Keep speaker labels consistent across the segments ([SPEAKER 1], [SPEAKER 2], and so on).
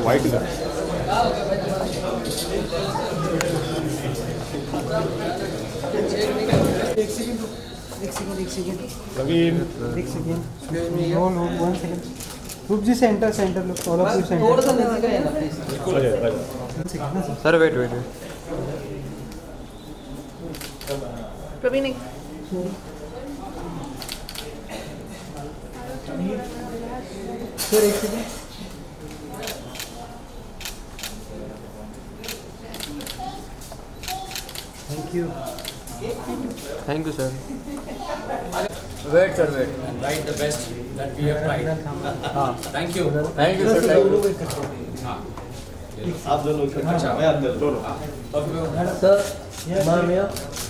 [SPEAKER 1] White का
[SPEAKER 2] एक second
[SPEAKER 1] Praveen
[SPEAKER 2] hold 1 second Roop ji centre look all of you centre
[SPEAKER 3] sir wait
[SPEAKER 4] Praveen
[SPEAKER 2] sir एक second
[SPEAKER 3] thank you sir
[SPEAKER 5] Wait, sir, wait. And write the best that we have tried. Thank you.
[SPEAKER 3] Thank you sir
[SPEAKER 1] आप दोनों अच्छा मैं आप दोनों
[SPEAKER 2] sir ma'am ये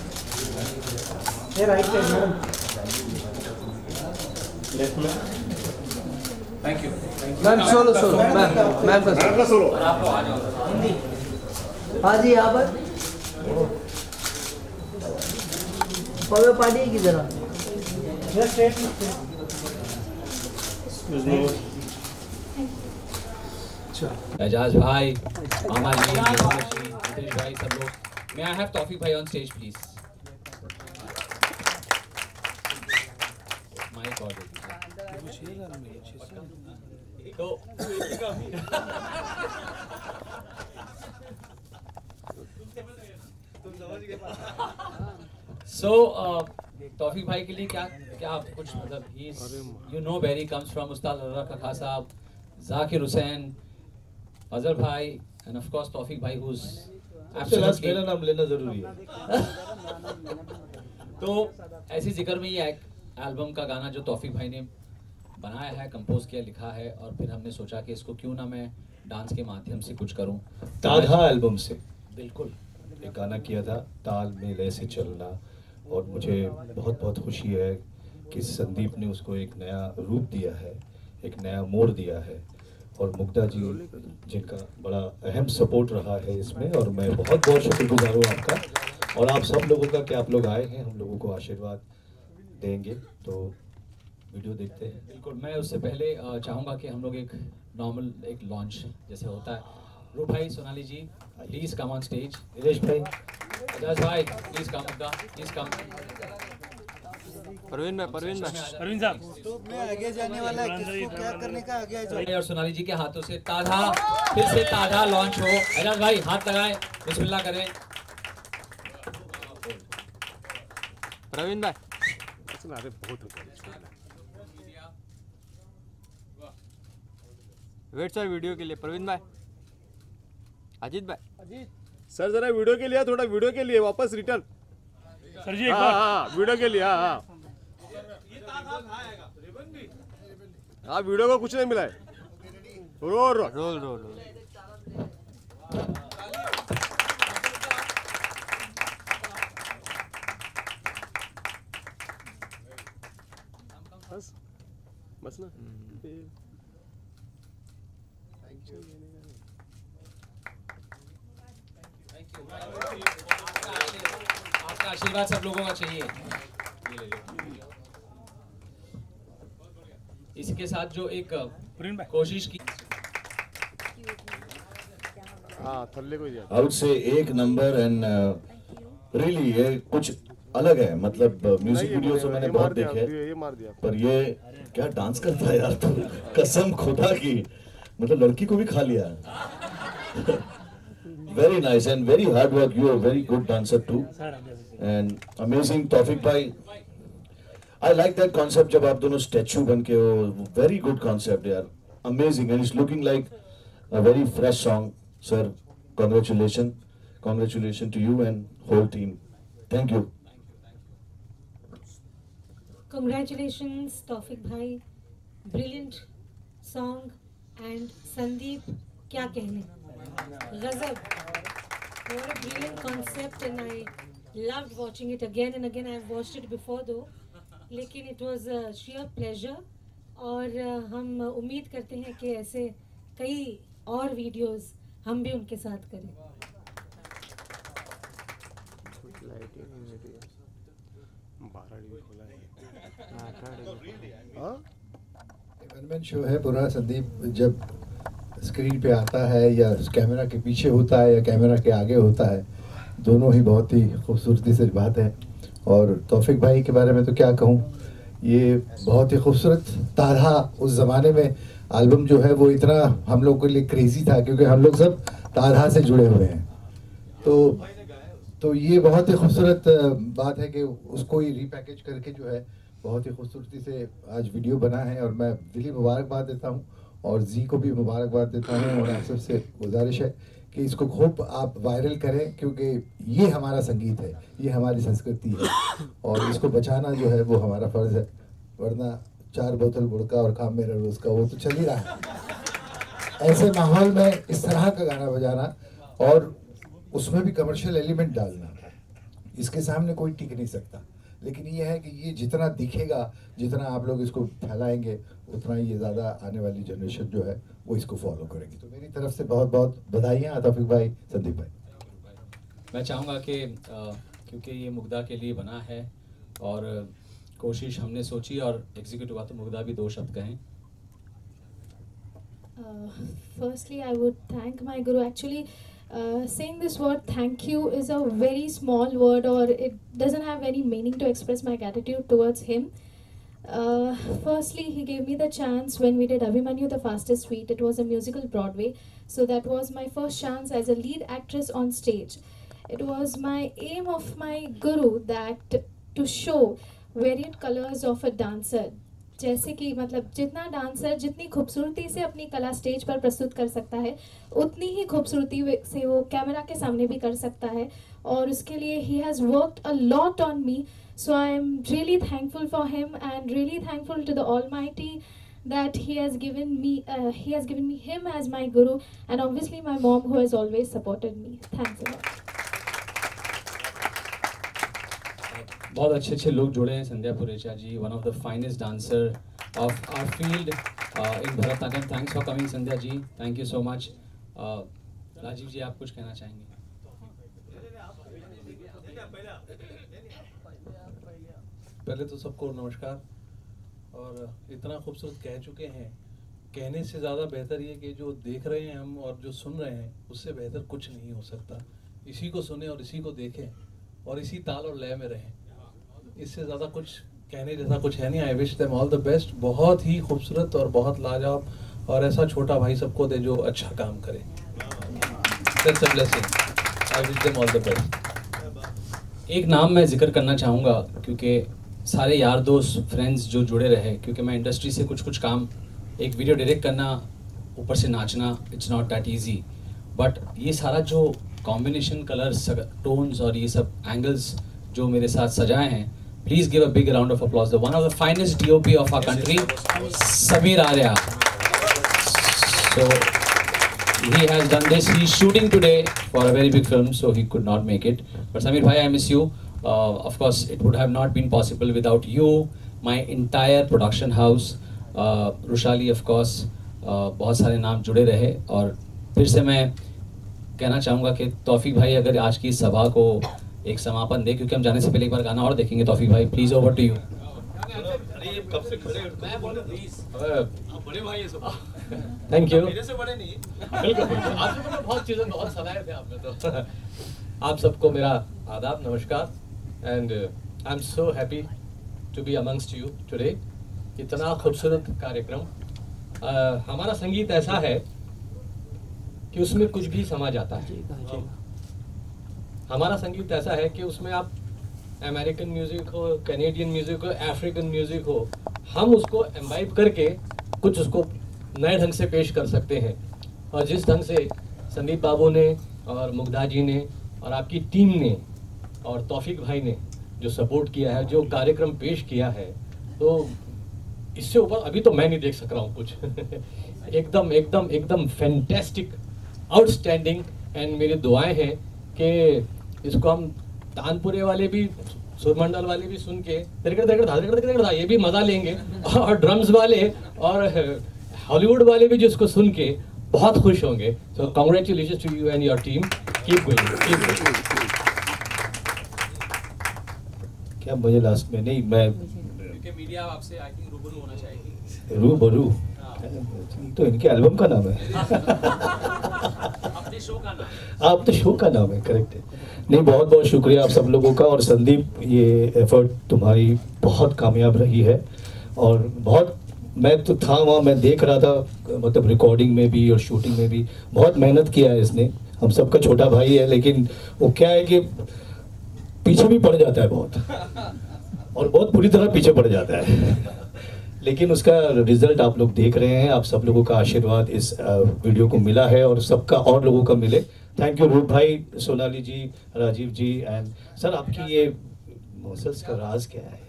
[SPEAKER 2] right side madam
[SPEAKER 1] left में
[SPEAKER 5] Thank you.
[SPEAKER 3] Ma'am solo ma'am का
[SPEAKER 1] solo
[SPEAKER 5] आप लोग आ जाओ.
[SPEAKER 2] हाँ जी यहाँ पर पवे पार्टी की जरा
[SPEAKER 5] एजाज भाई, मामा जी, हितेश भाई, सब लोग. May I have तौफीक भाई on stage, please? My God. तो तौफीक भाई के लिए क्या कुछ मतलब you know very comes from उस्ताद रखा खा साहब, जाकिर हुसैन, अजहर भाई एंड ऑफ कोर्स तौफीक भाई who's absolutely
[SPEAKER 1] मेरा नाम लेना जरूरी है.
[SPEAKER 5] तो ऐसी जिक्र में ये एल्बम का गाना जो तौफीक भाई ने बनाया है, कंपोज किया, लिखा है, और फिर हमने सोचा कि इसको क्यों ना मैं डांस के माध्यम से कुछ करूं.
[SPEAKER 1] ताधा एल्बम से
[SPEAKER 5] बिल्कुल
[SPEAKER 1] एक गाना किया था, ताल में लय से चलना, और मुझे बहुत बहुत खुशी है कि संदीप ने उसको एक नया रूप दिया है, एक नया मोड़ दिया है, और मुग्धा जी जिनका बड़ा अहम सपोर्ट रहा है इसमें, और मैं बहुत बहुत शुक्रगुजार हूँ आपका और आप सब लोगों का कि आप लोग आए हैं, हम लोगों को आशीर्वाद देंगे. तो वीडियो देखते हैं.
[SPEAKER 5] बिल्कुल. मैं उससे पहले चाहूँगा कि हम लोग एक नॉर्मल एक लॉन्च जैसे होता है. रूप भाई, Sonali ji, please come on stage.
[SPEAKER 1] Dinesh भाई,
[SPEAKER 5] अजाज भाई, please come. Please come.
[SPEAKER 3] Parveen साहब
[SPEAKER 2] तो मैं आगे जाने वाला है, किसको क्या करने का आगे
[SPEAKER 5] और सोनाली जी के हाथों से ताधा, फिर से ताधा लॉन्च हो. अजाज भाई हाथ लगाएं, बिस्मिल्लाह करें.
[SPEAKER 3] प्रवीण भाई
[SPEAKER 1] अरे बहुत
[SPEAKER 3] वेट सर वीडियो के लिए. प्रवीण भाई, अजीत भाई,
[SPEAKER 1] सर जरा वीडियो के लिए, थोड़ा वीडियो के लिए वापस रिटर्न. सर जी एक बार. हाँ वीडियो के लिए. हाँ वीडियो को कुछ नहीं मिला है. रोल बस ना.
[SPEAKER 5] आपका आशीर्वाद सब लोगों का चाहिए. इसके साथ जो एक कोशिश की,
[SPEAKER 1] थल्ले को दिया.
[SPEAKER 6] आउट से एक नंबर एंड रियली ये कुछ अलग है. मतलब म्यूजिक वीडियो तो मैंने बहुत देखे,
[SPEAKER 1] ये मार दिया.
[SPEAKER 6] पर ये क्या डांस करता है यार. तो कसम खुदा की, मतलब लड़की को भी खा लिया. Very nice and very hard work. You are very good dancer too and amazing. Taufiq भाई, आई लाइक दैट कॉन्सेप्ट जब आप दोनों स्टैचू बन के हो. वेरी गुड कॉन्सेप्ट यार, amazing and it's looking like a very fresh song. Sir congratulations to you and whole team. Thank you.
[SPEAKER 7] Congratulations Tawfiq bhai, brilliant song, and Sandeep, क्या कहने, गजब. What a brilliant concept, and I loved watching it again and again. I have watched it before though, लेकिन it was a sheer pleasure. और हम उम्मीद करते हैं कि ऐसे कई और वीडियोस हम भी उनके साथ करें.
[SPEAKER 8] वन मैन शो है पूरा. संदीप जब
[SPEAKER 1] स्क्रीन पे आता है या कैमरा के पीछे होता है या कैमरा के आगे होता है, दोनों ही बहुत ही खूबसूरती से बात है। और तौफीक भाई के बारे में तो क्या कहूँ, ये बहुत ही खूबसूरत तारहा उस ज़माने में एल्बम जो है वो इतना हम लोग के लिए क्रेजी था, क्योंकि हम लोग सब तारहा से जुड़े हुए हैं। तो ये बहुत ही खूबसूरत बात है कि उसको ही रीपैकेज करके जो है बहुत ही खूबसूरती से आज वीडियो बना है। और मैं दिली मुबारकबाद देता हूँ और जी को भी मुबारकबाद देता हूँ। और आप सबसे गुजारिश है कि इसको खूब आप वायरल करें, क्योंकि ये हमारा संगीत है, ये हमारी संस्कृति है और इसको बचाना जो है वो हमारा फ़र्ज़ है। वरना 4 बोतल गुड़ और काम मेरा रोज़ का वो तो चल ही रहा है। ऐसे माहौल में इस तरह का गाना बजाना और उसमें भी कमर्शियल एलिमेंट डालना, इसके सामने कोई टिक नहीं सकता। लेकिन ये है कि ये जितना दिखेगा, जितना आप लोग इसको फैलाएंगे, उतना ही ये ज़्यादा आने वाली जनरेशन जो है वो इसको फॉलो करेगी। तो मेरी तरफ से बहुत बहुत बधाइयाँ तौफीक भाई, संदीप भाई।
[SPEAKER 5] मैं चाहूँगा कि क्योंकि ये मुग्धा के लिए बना है और कोशिश हमने सोची और एग्जीक्यूट हुआ, तो मुग्धा भी 2 शब्द कहें।
[SPEAKER 4] Firstly, I would thank my guru. Actually, saying this word thank you is a very small word, or it doesn't have any meaning to express my gratitude towards him. Firstly, he gave me the chance when we did Abhimanyu the Fastest Sweet. It was a musical Broadway, so that was my first chance as a lead actress on stage. It was my aim of my guru that to show varied colors of a dancer. जैसे कि मतलब जितना dancer जितनी खूबसूरती से अपनी कला stage पर प्रस्तुत कर सकता है, उतनी ही खूबसूरती से वो कैमरा के सामने भी कर सकता है। और उसके लिए ही has worked a lot on me, so I am really thankful for him and really thankful to the almighty that he has given me him as my guru, and obviously my mom who has always supported me. Thanks a lot.
[SPEAKER 5] बहुत अच्छे लोग जुड़े हैं। Sandhya Purecha ji, one of the finest dancer of our field in Bharatanatyam. Thanks for coming Sandhya ji, thank you so much. Rajiv ji, आप कुछ कहना चाहेंगे?
[SPEAKER 8] पहले तो सबको नमस्कार। और इतना खूबसूरत कह चुके हैं, कहने से ज़्यादा बेहतर ये कि जो देख रहे हैं हम और जो सुन रहे हैं, उससे बेहतर कुछ नहीं हो सकता। इसी को सुने और इसी को देखें और इसी ताल और लय में रहें, इससे ज़्यादा कुछ कहने जैसा कुछ है नहीं। I wish them all the best. बहुत ही खूबसूरत और बहुत लाजवाब, और ऐसा छोटा भाई सबको दे जो अच्छा काम करे। That's a blessing. I wish them all the best.
[SPEAKER 5] एक नाम मैं जिक्र करना चाहूँगा, क्योंकि सारे यार दोस्त फ्रेंड्स जो जुड़े रहे, क्योंकि मैं इंडस्ट्री से कुछ काम, एक वीडियो डायरेक्ट करना, ऊपर से नाचना, it's not that easy. But ये सारा जो कॉम्बिनेशन कलर्स, टोन्स और ये सब एंगल्स जो मेरे साथ सजाए हैं, please give a big round of applause the one of the finest DOP of our country, Sameer Arya. So he has done this. He is shooting today for a very big film, so he could not make it. But Sameer bhai, I miss you. Of course, it would have not been possible without you, my entire production house, Rushali, of course. बहुत सारे नाम जुड़े रहे। और फिर से मैं कहना चाहूँगा कि तौफीक भाई अगर आज की सभा को एक समापन दे, क्योंकि हम जाने से पहले एक बार गाना और देखेंगे। तौफीक भाई, please over to you. Thank you.
[SPEAKER 8] बहुत चीज़ें बहुत सलाहे थे आपने तो। आप सबको मेरा आदाब, नमस्कार। And I am so happy to be amongst you today. इतना खूबसूरत कार्यक्रम। हमारा संगीत ऐसा है कि उसमें कुछ भी समा जाता है। हमारा संगीत ऐसा है कि उसमें आप अमेरिकन म्यूज़िक हो, कैनेडियन म्यूज़िक हो, अफ्रीकन म्यूज़िक हो, हम उसको एम्बाइब करके कुछ उसको नए ढंग से पेश कर सकते हैं। और जिस ढंग से संदीप बाबू ने और मुग्धा जी ने और आपकी टीम ने और तौफीक भाई ने जो सपोर्ट किया है, जो कार्यक्रम पेश किया है, तो इससे ऊपर अभी तो मैं नहीं देख सक रहा हूँ कुछ। एकदम एकदम एकदम फैंटेस्टिक, आउटस्टैंडिंग। एंड मेरी दुआएं हैं कि इसको हम तानपुरे वाले भी, सुरमंडल वाले भी सुन के ये भी मजा लेंगे, और ड्रम्स वाले और हॉलीवुड वाले भी जिसको सुन के बहुत खुश होंगे। So congratulations to you and your team. Keep going, keep going.
[SPEAKER 1] क्या मुझे लास्ट में नहीं, मैं
[SPEAKER 5] क्योंकि मीडिया आपसे आई थिंक रूबरू होना चाहेगी।
[SPEAKER 1] रूबरू तो इनके एल्बम का नाम है।
[SPEAKER 5] अपने शो का नाम,
[SPEAKER 1] आप तो शो का नाम है, करेक्ट है। नहीं, बहुत बहुत शुक्रिया आप सब लोगों का। और संदीप, ये एफर्ट तुम्हारी बहुत कामयाब रही है। और बहुत, मैं तो था वहाँ, मैं देख रहा था, मतलब रिकॉर्डिंग में भी और शूटिंग में भी बहुत मेहनत किया है इसने। हम सबका छोटा भाई है, लेकिन वो क्या है कि पीछे भी पड़ जाता है बहुत, और बहुत बुरी तरह पीछे पड़ जाता है। लेकिन उसका रिजल्ट आप लोग देख रहे हैं। आप सब लोगों का आशीर्वाद इस वीडियो को मिला है, और सबका और लोगों का मिले। थैंक यू रूप भाई, सोनाली जी, राजीव जी। एंड सर, आपकी ये मसल्स का राज क्या है?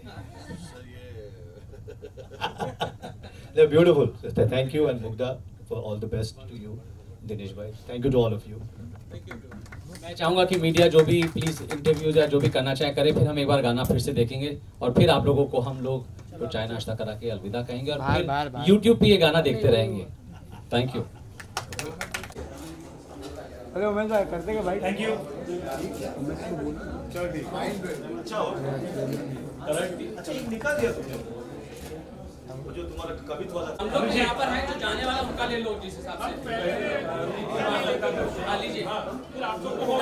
[SPEAKER 1] Beautiful, thank you. And Mugdha, for all the best to you. Dinesh भाई, thank you to all of you.
[SPEAKER 5] मैं चाहूँगा कि मीडिया जो भी प्लीज़ इंटरव्यूज या जो भी करना चाहे करे, फिर हम एक बार गाना फिर से देखेंगे, और फिर आप लोगों को हम लोग तो चाय नाश्ता करा के अलविदा कहेंगे, और फिर YouTube पे ये गाना देखते रहेंगे। Thank you.
[SPEAKER 2] अरे उमेश भाई कर देंगे भाई। Thank you.
[SPEAKER 1] निकाल दिया तुमने जो तुम्हारा कवित्व वाला।
[SPEAKER 5] हम लोग यहाँ पर हैं, तो जाने वाला उनका ले लो जिस हिसाब से। लीजिए।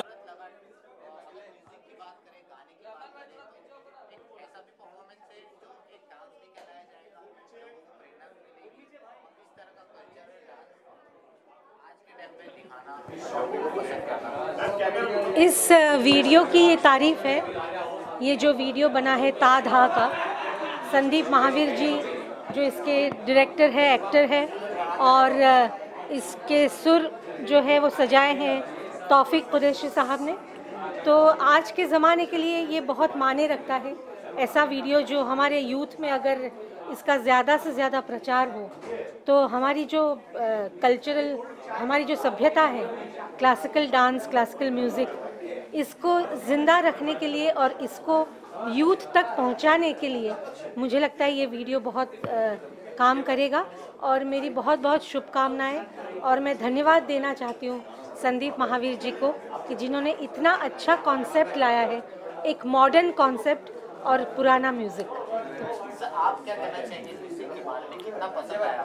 [SPEAKER 7] इस वीडियो की ये तारीफ़ है, ये जो वीडियो बना है ता धा का, संदीप महावीर जी जो इसके डायरेक्टर है, एक्टर है, और इसके सुर जो है वो सजाए हैं तौफीक कुरैशी साहब ने। तो आज के ज़माने के लिए ये बहुत मायने रखता है, ऐसा वीडियो जो हमारे यूथ में अगर इसका ज़्यादा से ज़्यादा प्रचार हो तो हमारी जो कल्चरल, हमारी जो सभ्यता है, क्लासिकल डांस, क्लासिकल म्यूज़िक, इसको ज़िंदा रखने के लिए और इसको यूथ तक पहुंचाने के लिए मुझे लगता है ये वीडियो बहुत काम करेगा। और मेरी बहुत बहुत शुभकामनाएं, और मैं धन्यवाद देना चाहती हूँ संदीप महावीर जी को कि जिन्होंने इतना अच्छा कॉन्सेप्ट लाया है, एक मॉडर्न कॉन्सेप्ट और पुराना म्यूज़िक।
[SPEAKER 9] आप क्या कहना चाहेंगे म्यूजिक के बारे में, कितना पसंद आया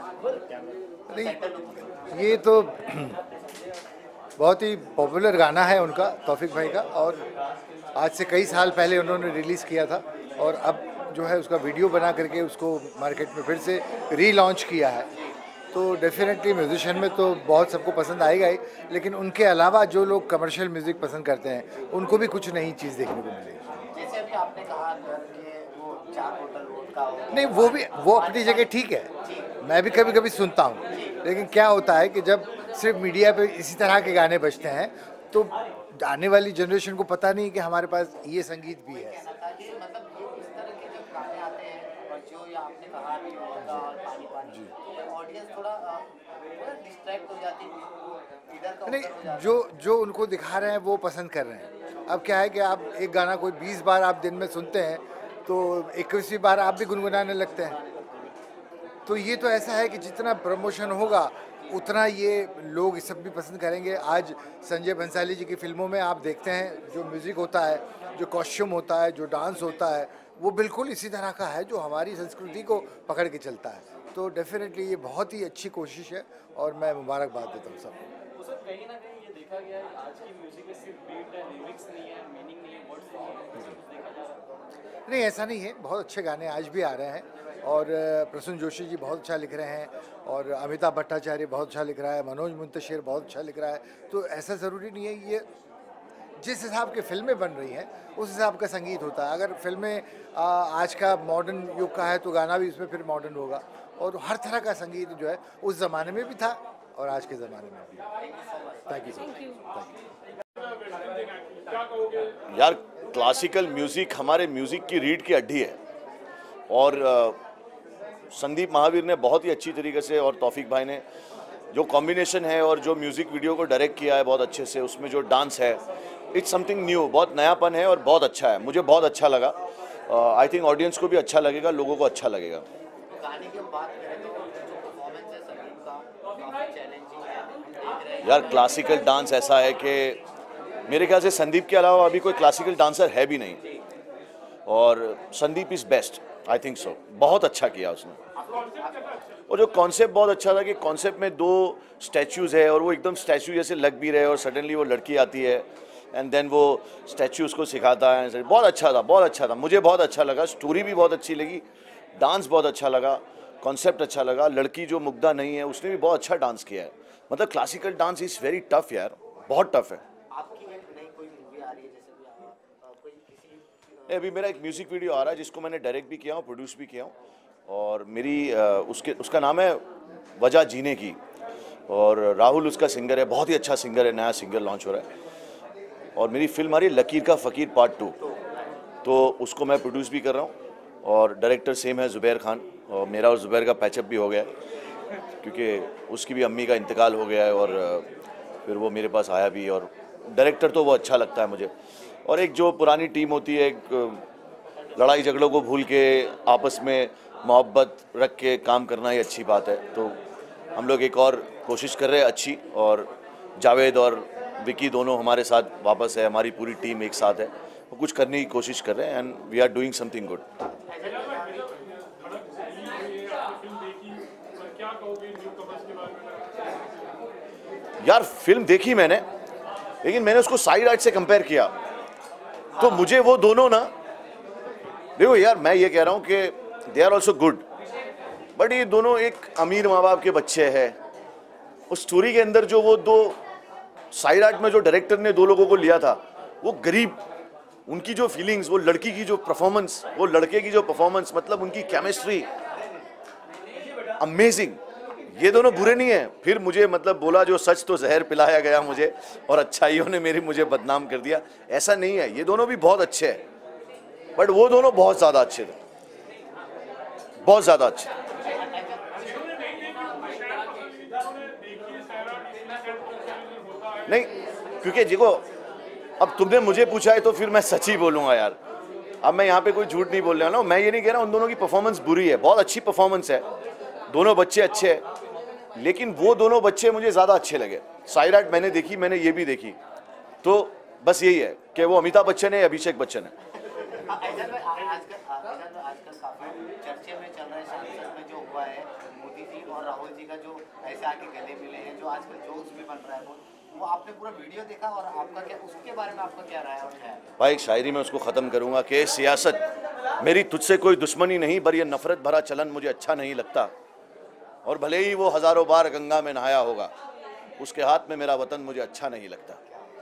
[SPEAKER 9] आपको?
[SPEAKER 10] ये तो बहुत ही पॉपुलर गाना है उनका, तौफीक भाई का, और आज से कई साल पहले उन्होंने रिलीज़ किया था, और अब जो है उसका वीडियो बना करके उसको मार्केट में फिर से रीलॉन्च किया है। तो डेफिनेटली म्यूजिशियन में तो बहुत सबको पसंद आएगा ही, लेकिन उनके अलावा जो लोग कमर्शियल म्यूज़िक पसंद करते हैं उनको भी कुछ नई चीज़ देखने को मिलेगी।
[SPEAKER 9] जैसे अभी आपने कहा कि वो 4 बोतल वोडका हो,
[SPEAKER 10] नहीं, वो अपनी जगह ठीक है, मैं भी कभी कभी सुनता हूँ, लेकिन क्या होता है कि जब सिर्फ मीडिया पे इसी तरह के गाने बजते हैं तो आने वाली जनरेशन को पता नहीं कि हमारे पास ये संगीत भी है।
[SPEAKER 9] मतलब ये इस तरह के जब गाने आते हैं, और जो ये आपने कहा कि वोडका और पानी पानी, तो ऑडियंस थोड़ा डिस्ट्रैक्ट हो जाती है, इधर का उधर हो जाती है।
[SPEAKER 10] जो उनको दिखा रहे हैं वो पसंद कर रहे हैं। अब क्या है कि आप एक गाना कोई 20 बार आप दिन में सुनते हैं तो 21वीं बार आप भी गुनगुनाने लगते हैं। तो ये तो ऐसा है कि जितना प्रमोशन होगा उतना ये लोग इस सब भी पसंद करेंगे। आज संजय बंसाली जी की फिल्मों में आप देखते हैं जो म्यूज़िक होता है, जो कॉस्ट्यूम होता है, जो डांस होता है, वो बिल्कुल इसी तरह का है जो हमारी संस्कृति को पकड़ के चलता है। तो डेफिनेटली ये बहुत ही अच्छी कोशिश है, और मैं मुबारकबाद देता हूँ सबको।
[SPEAKER 11] सर, कहीं ना कहीं ये देखा गया है आज की म्यूजिक में सिर्फ बीट है, लिरिक्स नहीं है, मीनिंग नहीं है, वर्ड्स नहीं है, देखा जा रहा है।
[SPEAKER 10] नहीं, ऐसा नहीं है, बहुत अच्छे गाने आज भी आ रहे हैं, और प्रसून जोशी जी बहुत अच्छा लिख रहे हैं, और अमिताभ भट्टाचार्य बहुत अच्छा लिख रहा है, मनोज मुंतशिर बहुत अच्छा लिख रहा है। तो ऐसा ज़रूरी नहीं है, ये जिस हिसाब की फिल्में बन रही हैं उस हिसाब का संगीत होता है। अगर फिल्में आज का मॉडर्न युग का है तो गाना भी इसमें फिर मॉडर्न होगा, और हर तरह का संगीत जो है उस ज़माने में भी था और आज के ज़माने में भी। Thank you sir.
[SPEAKER 6] यार, क्लासिकल म्यूज़िक हमारे म्यूज़िक की रीढ़ की हड्डी है, और संदीप महावीर ने बहुत ही अच्छी तरीके से, और तौफीक भाई ने जो कॉम्बिनेशन है और जो म्यूज़िक वीडियो को डायरेक्ट किया है बहुत अच्छे से, उसमें जो डांस है, इट्स समथिंग न्यू, बहुत नयापन है और बहुत अच्छा है। मुझे बहुत अच्छा लगा, आई थिंक ऑडियंस को भी अच्छा लगेगा, लोगों को अच्छा लगेगा।
[SPEAKER 9] गाने की बात करें तो जो परफॉर्मेंस है संदीप का काफी चैलेंजिंग है, हम देख रहे हैं।
[SPEAKER 6] यार, क्लासिकल डांस ऐसा है कि मेरे ख्याल से संदीप के अलावा अभी कोई क्लासिकल डांसर है भी नहीं, और Sandeep is best, I think so. बहुत अच्छा किया उसने। और जो कॉन्सेप्ट बहुत अच्छा था कि कॉन्सेप्ट में 2 स्टैचूज़ है और वो एकदम स्टैचू जैसे लग भी रहे और सडनली वो लड़की आती है एंड देन वो स्टैचू उसको सिखाता है। बहुत अच्छा था, बहुत अच्छा था, मुझे बहुत अच्छा लगा। स्टोरी भी बहुत अच्छी लगी, डांस बहुत अच्छा लगा, कॉन्सेप्ट अच्छा लगा। लड़की जो मुग्धा नहीं है उसने भी बहुत अच्छा डांस किया है। मतलब classical dance is very tough यार, बहुत टफ है।
[SPEAKER 9] आपकी एक नई कोई मूवी आ रही है जैसे भी कोई किसी
[SPEAKER 6] अभी मेरा एक म्यूज़िक वीडियो आ रहा है जिसको मैंने डायरेक्ट भी किया हूँ, प्रोड्यूस भी किया हूँ और मेरी उसका नाम है वजह जीने की और राहुल उसका सिंगर है, बहुत ही अच्छा सिंगर है, नया सिंगर लॉन्च हो रहा है। और मेरी फिल्म आ रही है लकीर का फ़कीर पार्ट 2, तो उसको मैं प्रोड्यूस भी कर रहा हूँ और डायरेक्टर सेम है ज़ुबैर खान और मेरा और ज़ुबैर का पैचअप भी हो गया है क्योंकि उसकी भी अम्मी का इंतकाल हो गया है और फिर वो मेरे पास आया भी और डायरेक्टर तो वो अच्छा लगता है मुझे। और एक जो पुरानी टीम होती है, एक लड़ाई झगड़ों को भूल के आपस में मोहब्बत रख के काम करना ही अच्छी बात है। तो हम लोग एक और कोशिश कर रहे हैं अच्छी और जावेद और विकी दोनों हमारे साथ वापस है, हमारी पूरी टीम एक साथ है, वो कुछ करने की कोशिश कर रहे हैं and we are doing something good. यार फिल्म देखी मैंने, लेकिन मैंने उसको साइड आर्ट से कंपेयर किया तो मुझे वो दोनों ना, देखो यार मैं ये कह रहा हूँ कि they are also good, but ये दोनों एक अमीर माँ बाप के बच्चे हैं। उस स्टोरी के अंदर जो वो 2 साइड आर्ट में जो डायरेक्टर ने 2 लोगों को लिया था, वो गरीब, उनकी जो फीलिंग्स, वो लड़की की जो परफॉर्मेंस, वो लड़के की जो परफॉर्मेंस, मतलब उनकी केमिस्ट्री अमेजिंग। ये दोनों बुरे नहीं है। फिर मुझे मतलब बोला जो सच तो जहर पिलाया गया मुझे और अच्छाइयों ने मुझे बदनाम कर दिया, ऐसा नहीं है। ये दोनों भी बहुत अच्छे हैं, बट वो दोनों बहुत ज़्यादा अच्छे थे, बहुत ज़्यादा अच्छे। नहीं, क्योंकि देखो अब तुमने मुझे पूछा है तो फिर मैं सच ही बोलूँगा यार। अब मैं यहाँ पे कोई झूठ नहीं बोल रहा हूँ ना। मैं ये नहीं कह रहा उन दोनों की परफॉर्मेंस बुरी है, बहुत अच्छी परफॉर्मेंस है, दोनों बच्चे अच्छे हैं, लेकिन वो दोनों बच्चे मुझे ज़्यादा अच्छे लगे। साइड आर्ट मैंने देखी, मैंने ये भी देखी, तो बस यही है कि वो अमिताभ बच्चन है, अभिषेक बच्चन है।
[SPEAKER 9] आजकल काफी चर्चे में चल रहा है संसद में जो हुआ है, मोदी जी और राहुल जी का जो ऐसे आके गले मिले हैं, जो आजकल जोक्स भी बन रहा है, वो आपने पूरा वीडियो देखा और आपका क्या उसके बारे में आपका क्या राय है और क्या है?
[SPEAKER 6] भाई एक शायरी में उसको ख़त्म करूँगा कि सियासत मेरी तुझसे कोई दुश्मनी नहीं, पर यह नफरत भरा चलन मुझे अच्छा नहीं लगता, और भले ही वो हज़ारों बार गंगा में नहाया होगा, उसके हाथ में मेरा वतन मुझे अच्छा नहीं लगता।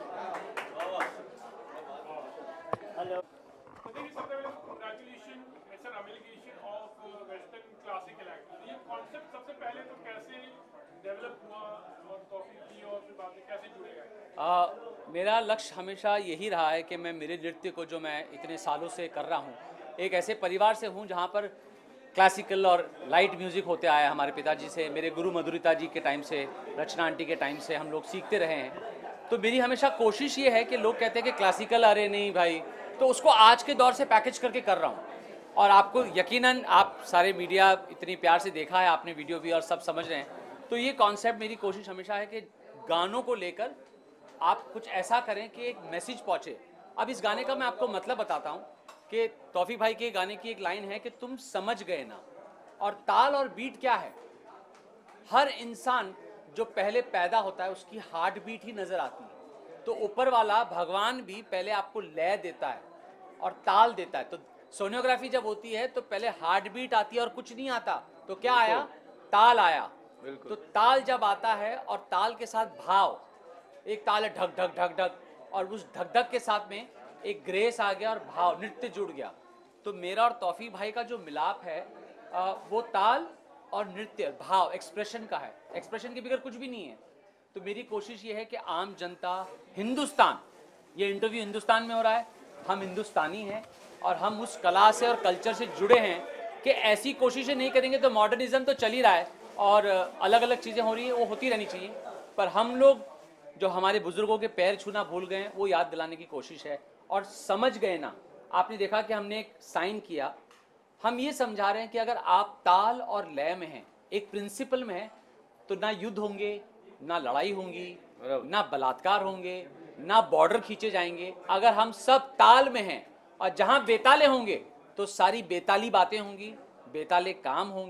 [SPEAKER 5] मेरा लक्ष्य हमेशा यही रहा है कि मैं मेरे नृत्य को, जो मैं इतने सालों से कर रहा हूँ, एक ऐसे परिवार से हूँ जहाँ पर क्लासिकल और लाइट म्यूज़िक होते आया। हमारे पिताजी से, मेरे गुरु मधुरिता जी के टाइम से, रचना आंटी के टाइम से हम लोग सीखते रहे हैं। तो मेरी हमेशा कोशिश ये है कि लोग कहते हैं कि क्लासिकल, अरे नहीं भाई, तो उसको आज के दौर से पैकेज करके कर रहा हूँ। और आपको यकीनन, आप सारे मीडिया इतनी प्यार से देखा है आपने वीडियो भी और सब समझ रहे हैं, तो ये कॉन्सेप्ट, मेरी कोशिश हमेशा है कि गानों को लेकर आप कुछ ऐसा करें कि एक मैसेज पहुँचे। अब इस गाने का मैं आपको मतलब बताता हूँ कि तौफीक भाई के गाने की एक लाइन है कि तुम समझ गए ना, और ताल और बीट क्या है, हर इंसान जो पहले पैदा होता है उसकी हार्ट बीट ही नज़र आती है। तो ऊपर वाला भगवान भी पहले आपको लय देता है और ताल देता है। तो सोनियोग्राफी जब होती है तो पहले हार्ट बीट आती है और कुछ नहीं आता, तो क्या आया, ताल आया। तो ताल जब आता है और ताल के साथ भाव, एक ताल है ढक ढक ढक ढक, और उस ढक ढक के साथ में एक ग्रेस आ गया और भाव, नृत्य जुड़ गया। तो मेरा और तौफीक भाई का जो मिलाप है वो ताल और नृत्य, भाव, एक्सप्रेशन का है। एक्सप्रेशन के बगैर कुछ भी नहीं है। तो मेरी कोशिश ये है कि आम जनता, हिंदुस्तान, ये इंटरव्यू हिंदुस्तान में हो रहा है, हम हिंदुस्तानी हैं और हम उस कला से और कल्चर से जुड़े हैं कि ऐसी कोशिशें नहीं करेंगे तो मॉडर्निज्म तो चल ही रहा है और अलग अलग चीज़ें हो रही हैं, वो होती रहनी चाहिए। पर हम लोग जो हमारे बुजुर्गों के पैर छूना भूल गए हैं, वो याद दिलाने की कोशिश है। और समझ गए ना, आपने देखा कि हमने एक साइन किया, हम ये समझा रहे हैं कि अगर आप ताल और लय में हैं, एक प्रिंसिपल में हैं, तो ना युद्ध होंगे, ना लड़ाई होंगी, ना बलात्कार होंगे, ना बॉर्डर खींचे जाएंगे। अगर हम सब ताल में हैं और जहां बेताले होंगे तो सारी बेताली बातें होंगी, बेताले काम होंगे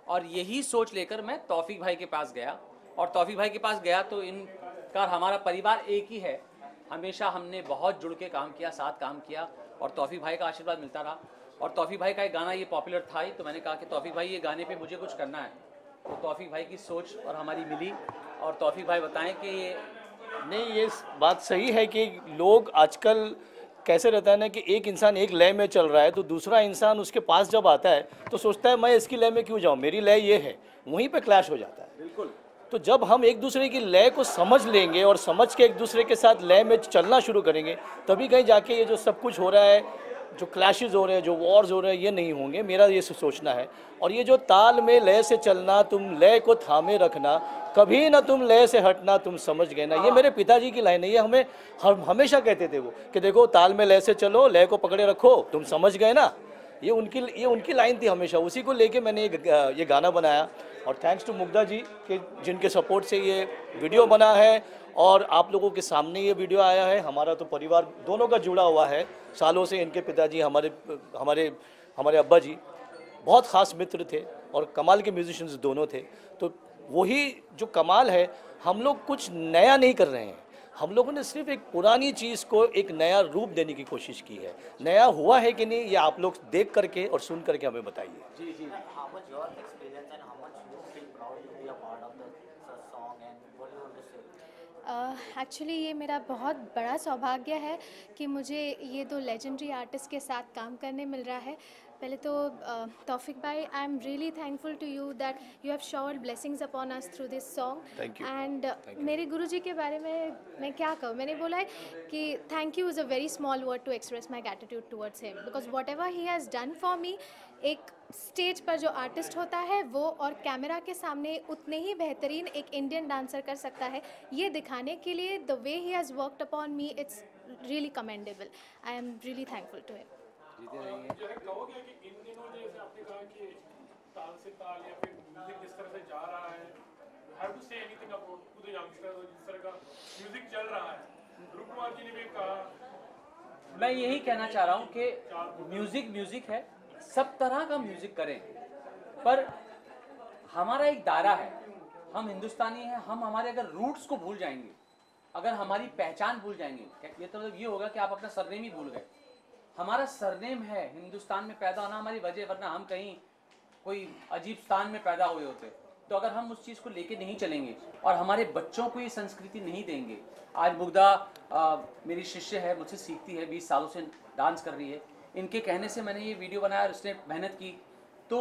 [SPEAKER 5] और यही सोच लेकर मैं तौफीक भाई के पास गया, और तौफीक भाई के पास गया तो इनका हमारा परिवार एक ही है। हमेशा हमने बहुत जुड़ के काम किया, साथ काम किया, और तौफीक भाई का आशीर्वाद मिलता रहा। और तौफीक भाई का एक गाना ये पॉपुलर था ही, तो मैंने कहा कि तौफीक भाई ये गाने पे मुझे कुछ करना है। तो तौफीक भाई की सोच और हमारी मिली, और तौफीक भाई बताएं कि ये
[SPEAKER 12] नहीं, ये बात सही है कि लोग आजकल कैसे रहता है ना कि एक इंसान एक लय में चल रहा है तो दूसरा इंसान उसके पास जब आता है तो सोचता है मैं इसकी लय में क्यों जाऊँ, मेरी लय ये है, वहीं पे क्लैश हो जाता है।
[SPEAKER 5] बिल्कुल।
[SPEAKER 12] तो जब हम एक दूसरे की लय को समझ लेंगे और समझ के एक दूसरे के साथ लय में चलना शुरू करेंगे, तभी कहीं जाके ये जो सब कुछ हो रहा है, जो क्लैशेस हो रहे हैं, जो वॉर्स हो रहे हैं, ये नहीं होंगे। मेरा ये सोचना है। और ये जो ताल में लय से चलना, तुम लय को थामे रखना, कभी ना तुम लय से हटना, तुम समझ गए ना, ये मेरे पिताजी की लाइन है। ये हमें हमेशा कहते थे वो कि देखो ताल में लय से चलो, लय को पकड़े रखो, तुम समझ गए ना। ये उनकी लाइन थी हमेशा। उसी को लेके मैंने ये गाना बनाया, और थैंक्स टू मुग्धा जी के जिनके सपोर्ट से ये वीडियो बना है और आप लोगों के सामने ये वीडियो आया है। हमारा तो परिवार दोनों का जुड़ा हुआ है सालों से। इनके पिताजी हमारे अब्बा जी बहुत ख़ास मित्र थे और कमाल के म्यूजिशियंस दोनों थे। तो वही जो कमाल है, हम लोग कुछ नया नहीं कर रहे हैं, हम लोगों ने सिर्फ एक पुरानी चीज़ को एक नया रूप देने की कोशिश की है। नया हुआ है कि नहीं, ये आप लोग देख करके और सुन करके हमें बताइए।
[SPEAKER 5] जी जी।
[SPEAKER 4] एक्चुअली ये मेरा बहुत बड़ा सौभाग्य है कि मुझे ये दो लेजेंडरी आर्टिस्ट के साथ काम करने मिल रहा है। पहले तो तौफीक भाई, I am really thankful to you that you have showered blessings upon us through this song. And मेरे गुरुजी के बारे में मैं क्या कहूँ, मैंने बोला है कि thank you is a very small word to express my gratitude towards him, because whatever he has done for me, एक स्टेज पर जो आर्टिस्ट होता है वो और कैमरा के सामने उतने ही बेहतरीन एक इंडियन डांसर कर सकता है, ये दिखाने के लिए the way he has worked upon me, it's really commendable. I am really thankful to him.
[SPEAKER 5] मैं यही कहना चाह रहा हूँ कि म्यूजिक है, सब तरह का म्यूजिक करें, पर हमारा एक दायरा है। हम हिंदुस्तानी हैं, हम हमारे अगर रूट्स को भूल जाएंगे, अगर हमारी पहचान भूल जाएंगे, ये तो ये होगा कि आप अपना सरनेम ही भूल गए। हमारा सरनेम है हिंदुस्तान में पैदा होना हमारी वजह, वरना हम कहीं कोई अजीब स्थान में पैदा हुए होते। तो अगर हम उस चीज़ को लेके नहीं चलेंगे और हमारे बच्चों को ये संस्कृति नहीं देंगे। आज मुग्धा मेरी शिष्य है, मुझसे सीखती है, 20 सालों से डांस कर रही है। इनके कहने से मैंने ये वीडियो बनाया और उसने मेहनत की। तो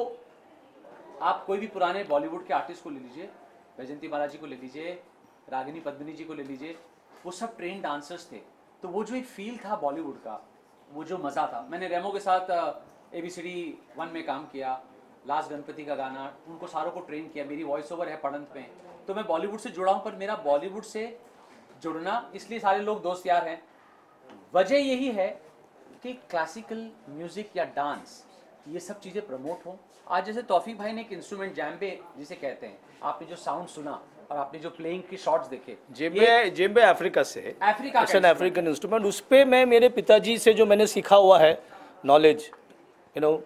[SPEAKER 5] आप कोई भी पुराने बॉलीवुड के आर्टिस्ट को ले लीजिए, वैजयंती बालाजी को ले लीजिए, रागिनी पद्मिनी जी को ले लीजिए, वो सब ट्रेन डांसर्स थे। तो वो जो एक फील था बॉलीवुड का, वो जो मज़ा था, मैंने रेमो के साथ ABCD 1 में काम किया, लास्ट गणपति का गाना, उनको सारों को ट्रेन किया। मेरी वॉइस ओवर है पढ़ंत में, तो मैं बॉलीवुड से जुड़ा हूँ। पर मेरा बॉलीवुड से जुड़ना, इसलिए सारे लोग दोस्त यार हैं, वजह यही है कि क्लासिकल म्यूज़िक या डांस ये सब चीज़ें प्रमोट हों। आज जैसे तौफीक भाई ने एक इंस्ट्रूमेंट जैम्बे जिसे कहते हैं, आपने जो साउंड सुना और आपने जो प्लेइंग के शॉट्स देखे,
[SPEAKER 12] जेम्बे अफ्रीका से है,
[SPEAKER 5] Africa
[SPEAKER 12] it's an African instrument. उस पर मैं मेरे पिताजी से जो मैंने सीखा हुआ है knowledge, you know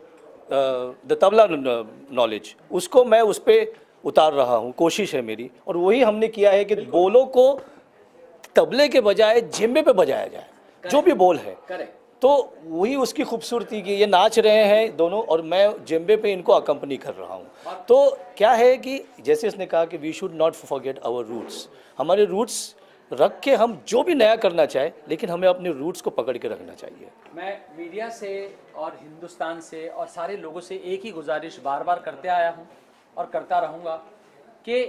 [SPEAKER 12] the tabla knowledge, उसको मैं उस पर उतार रहा हूँ, कोशिश है मेरी। और वही हमने किया है कि बोलों को तबले के बजाय जेम्बे पे बजाया जाए, जो भी बोल है। तो वही उसकी खूबसूरती की, ये नाच रहे हैं दोनों और मैं जेम्बे पे इनको अकम्पनी कर रहा हूँ। तो क्या है कि जैसे इसने कहा कि we should not forget our roots, हमारे रूट्स रख के हम जो भी नया करना चाहे, लेकिन हमें अपने रूट्स को पकड़ के रखना चाहिए।
[SPEAKER 5] मैं मीडिया से और हिंदुस्तान से और सारे लोगों से एक ही गुजारिश बार बार करते आया हूँ और करता रहूँगा कि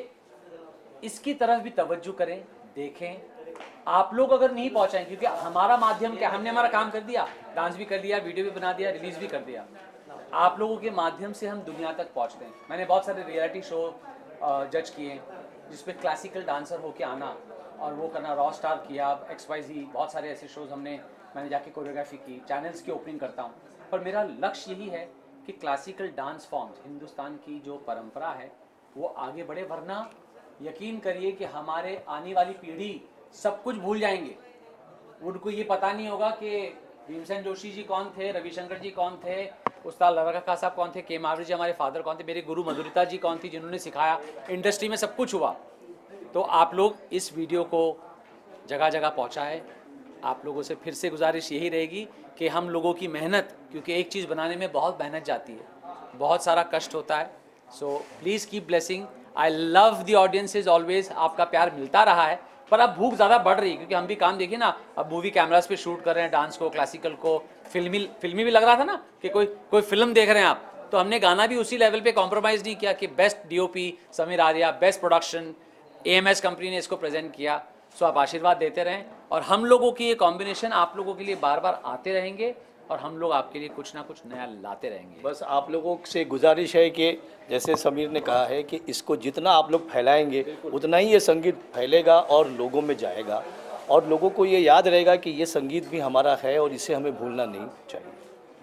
[SPEAKER 5] इसकी तरफ भी तवज्जो करें, देखें। आप लोग अगर नहीं पहुँचाएं, क्योंकि हमारा माध्यम क्या, हमने हमारा काम कर दिया, डांस भी कर दिया, वीडियो भी बना दिया, रिलीज़ भी कर दिया। आप लोगों के माध्यम से हम दुनिया तक पहुँचते हैं। मैंने बहुत सारे रियलिटी शो जज किए जिसपे क्लासिकल डांसर होके आना और वो करना, रॉ स्टार किया, XYZ, बहुत सारे ऐसे शोज़ मैंने जाके कोरियोग्राफी की, चैनल्स की ओपनिंग करता हूँ। पर मेरा लक्ष्य यही है कि क्लासिकल डांस फॉर्म्स, हिंदुस्तान की जो परंपरा है वो आगे बढ़े, वरना यकीन करिए कि हमारे आने वाली पीढ़ी सब कुछ भूल जाएंगे। उनको ये पता नहीं होगा कि भीमसेन जोशी जी कौन थे, रविशंकर जी कौन थे, उस्ताद लर्रा खां साहब कौन थे, के मावरी जी हमारे फादर कौन थे, मेरे गुरु मधुरिता जी कौन थी जिन्होंने सिखाया, इंडस्ट्री में सब कुछ हुआ। तो आप लोग इस वीडियो को जगह जगह पहुँचाएँ। आप लोगों से फिर से गुजारिश यही रहेगी कि हम लोगों की मेहनत, क्योंकि एक चीज़ बनाने में बहुत मेहनत जाती है, बहुत सारा कष्ट होता है। So please keep blessing. I love the audiences always. आपका प्यार मिलता रहा है, पर अब भूख ज़्यादा बढ़ रही है क्योंकि हम भी काम देखिए ना, अब मूवी कैमरास पे शूट कर रहे हैं, डांस को, क्लासिकल को, फिल्मी भी लग रहा था ना कि कोई फिल्म देख रहे हैं आप, तो हमने गाना भी उसी लेवल पे कॉम्प्रोमाइज़ नहीं किया कि best DOP Sameer Arya, best production AMS company ने इसको प्रेजेंट किया। सो आप आशीर्वाद देते रहें और हम लोगों की ये कॉम्बिनेशन आप लोगों के लिए बार बार आते रहेंगे और हम लोग आपके लिए कुछ ना कुछ नया लाते रहेंगे।
[SPEAKER 12] बस आप लोगों से गुजारिश है कि जैसे समीर ने कहा है कि इसको जितना आप लोग फैलाएंगे उतना ही ये संगीत फैलेगा और लोगों में जाएगा और लोगों को ये याद रहेगा कि ये संगीत भी हमारा है और इसे हमें भूलना नहीं चाहिए।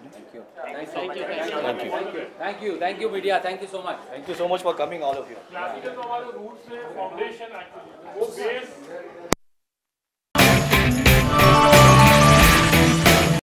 [SPEAKER 5] Thank you media, thank you so much for coming all of you.
[SPEAKER 13] Classical तो हमारे रूट्स है, फाउंडेशन एक्चुअली वो बेस